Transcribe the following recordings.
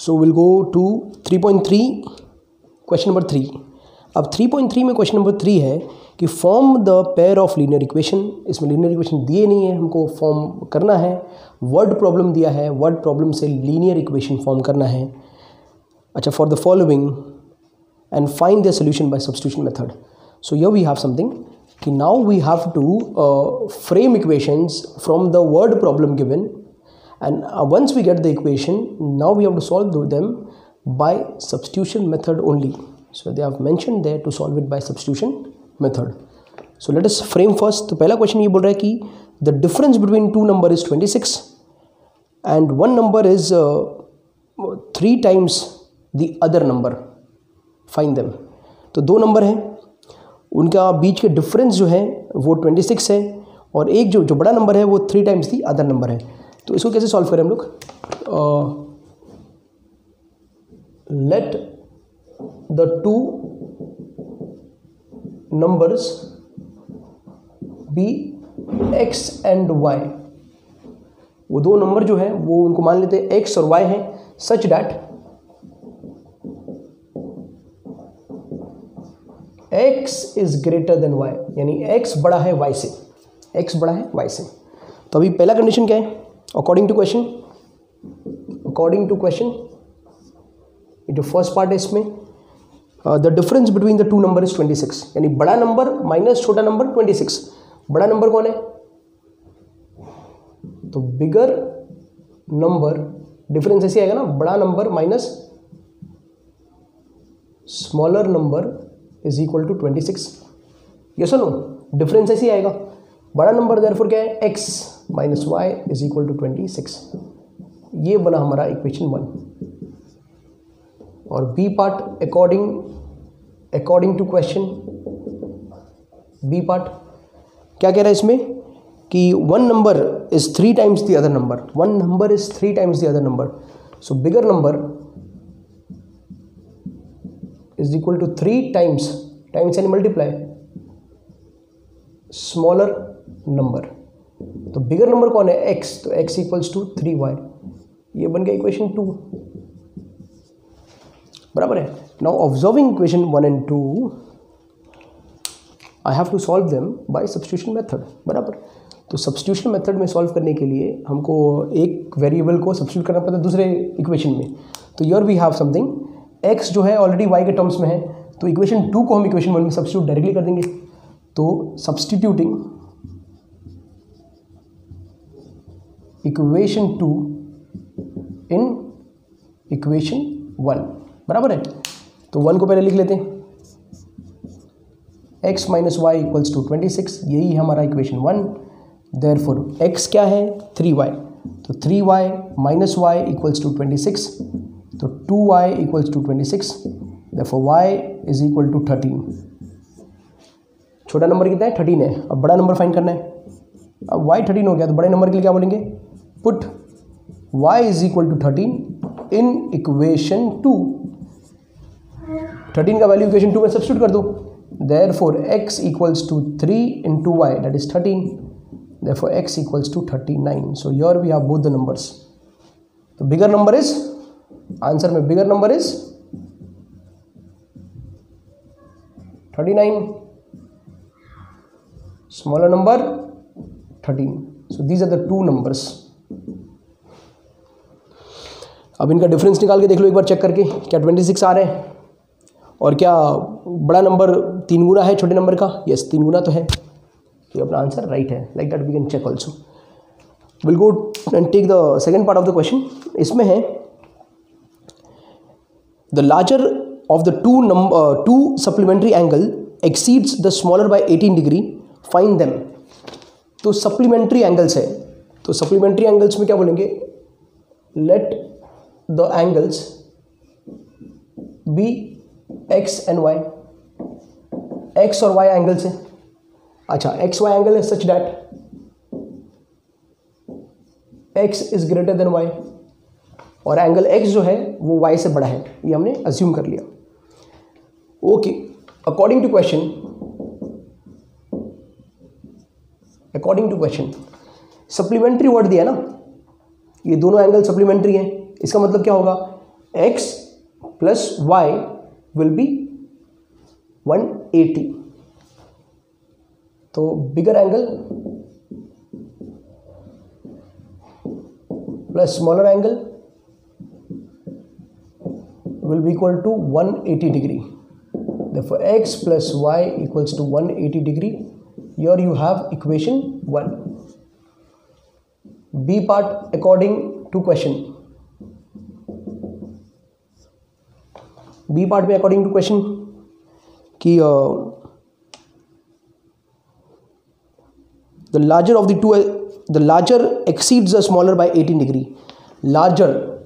So will go to 3.3 question number 3। अब 3.3 में question number 3 है कि form the pair of linear equation. इसमें लीनियर इक्वेशन दिए नहीं है, हमको फॉर्म करना है। वर्ड प्रॉब्लम दिया है, वर्ड प्रॉब्लम से लीनियर इक्वेशन फॉर्म करना है। अच्छा, for the following and find the solution by substitution method. So here we have something कि now we have to frame equations from the word problem given, and once we get the equation, now we have to solve them by substitution method only. So they have mentioned there to solve it by substitution method. So let us frame first. तो पहला question ये बोल रहा है कि the difference between two number is 26 and one number is 3 times the other number. Find them. तो दो number हैं, उनका बीच के डिफरेंस जो है वो 26 है और एक जो बड़ा नंबर है वो 3 टाइम्स दी अदर नंबर है। तो इसको कैसे सॉल्व करें हम लोग? Let the two numbers be x and y. वो दो नंबर जो है वो उनको मान लेते हैं एक्स और वाई हैं, such that x is greater than y, यानी एक्स बड़ा है वाई से, एक्स बड़ा है वाई से। तो अभी पहला कंडीशन क्या है? अकॉर्डिंग टू क्वेश्चन, ये जो फर्स्ट पार्ट है इसमें the difference between the two number is 26, यानी बड़ा नंबर माइनस छोटा नंबर 26। बड़ा नंबर कौन है? तो बिगर नंबर, डिफरेंस ऐसे आएगा ना, बड़ा number minus smaller number is equal to 26। ये सुनो, डिफरेंस ऐसे आएगा, बड़ा नंबर देयरफॉर क्या है? x माइनस वाई इज इक्वल टू 26। ये बना हमारा इक्वेशन 1। और b part according to question, b part क्या कह रहा है इसमें कि one number is 3 times the other number, one number is 3 times the other number. So bigger number is equal to 3 times and multiply smaller number. तो bigger number कौन है? x, तो x इक्वल्स टू 3y। ये बन गया equation 2, बराबर है। Now observing equation 1 and 2 I have to solve them by substitution method, बराबर। तो सब्स्टिट्यूशन मेथड में सॉल्व करने के लिए हमको एक वेरिएबल को सब्स्टिट्यूट करना पड़ता है दूसरे इक्वेशन में। तो here we have something, x जो है ऑलरेडी y के टर्म्स में है, तो इक्वेशन 2 को हम इक्वेशन 1 में सब्स्टिट्यूट डायरेक्टली कर देंगे। तो सब्स्टिट्यूटिंग इक्वेशन 2 इन इक्वेशन 1, बराबर है। तो 1 को पहले लिख लेते हैं, x माइनस वाई इक्वल्स टू 26, यही हमारा इक्वेशन 1। देयरफॉर x क्या है? 3y, तो 3y minus y equals to 26, तो 2y equals to 26, therefore y is equal to 13। छोटा नंबर कितना है? 13 है। अब बड़ा नंबर फाइंड करना है। अब y 13 हो गया, तो बड़े नंबर के लिए क्या बोलेंगे? Put y is equal to 13 in equation 2। 13 का वैल्यू इक्वेशन 2 में सब्स्टिट्यूट कर दो। Therefore x equals to 3 into y, that is 13, therefore x equals to 39। So here we have both the numbers. तो बिगर नंबर इज, आंसर में bigger number is 39, smaller number 13. So these are the two numbers. अब इनका difference निकाल के देख लो एक बार check करके, क्या 26 आ रहे हैं और क्या बड़ा नंबर 3 गुना है छोटे नंबर का? यस, 3 गुना तो है, तो अपना आंसर राइट है। Like that we can check also. Will go and take the second part of the question. इसमें है the larger of the two supplementary angle exceeds the smaller by 18 degree, find them. तो supplementary angles है, तो supplementary angles में क्या बोलेंगे? Let the angles be x and y, x और y angles है। अच्छा, एक्स वाई एंगल है such that x is greater than y, और एंगल एक्स जो है वो वाई से बड़ा है, ये हमने अज्यूम कर लिया। Okay, according to question supplementary word दिया ना, ये दोनों एंगल सप्लीमेंट्री हैं। इसका मतलब क्या होगा? x plus y will be 180. तो bigger angle plus smaller angle will be equal to 180 degree. Therefore x plus y equals to 180 degree. Here you have equation 1. B part according to question. B part में according to question कि the larger of the two, the larger exceeds the smaller by 18 degree. Larger,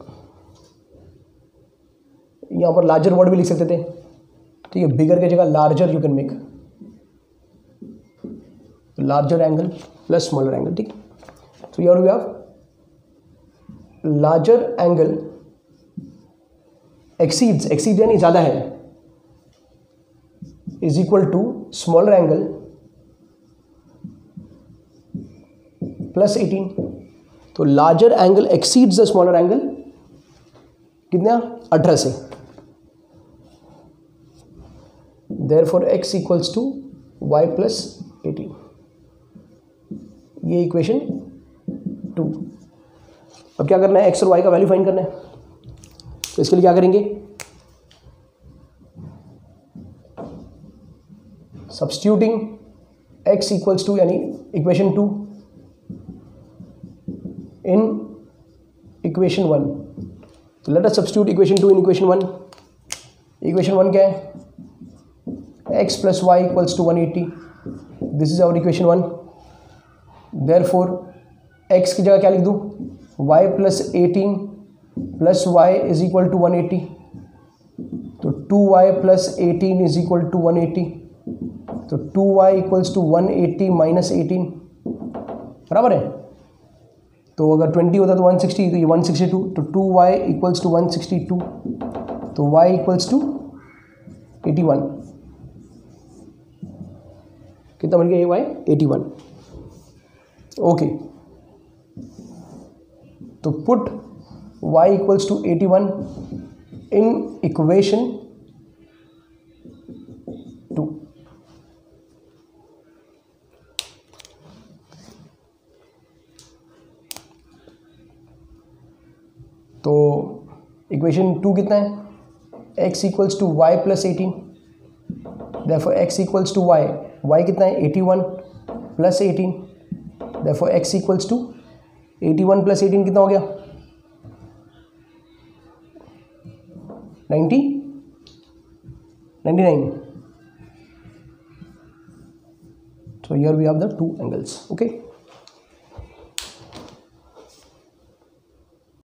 यहाँ पर larger word भी लिख सकते थे, ठीक है, बिगर की जगह larger you can make, larger angle plus smaller angle, ठीक। तो here we have larger angle exceeds, exceed यानी ज़्यादा है, is equal to smaller angle plus 18। तो larger angle exceeds the smaller angle कितना, 18 से। Therefore x equals to y plus 18। ये equation 2। अब क्या करना है, x और y का वैल्यू फाइंड करना है। तो इसके लिए क्या करेंगे, सब्स्टिट्यूटिंग x इक्वल्स टू यानी इक्वेशन 2 इन इक्वेशन 1। तो let us substitute equation 2 in equation 1। Equation 1 क्या है, x plus y equals to 180. This is our equation 1. Therefore x की जगह क्या लिख दूँ, y plus 18 plus y is equal to 180. तो 2y plus 18 is equal to 180. तो 2y equals to 180 minus 18 बराबर है। तो अगर 20 होता तो 160, तो ये 162। तो 2y equals to 162। तो y equals to 81। कितना बन गया ये y, 81। ओके, तो put y equals to 81 in equation 2। तो इक्वेशन 2 कितना है, x equals to y plus 18। Therefore x equals to y, y कितना है 81 plus 18। Therefore x equals to 81 plus 18 कितना हो गया, 99। So here we have the two angles, okay।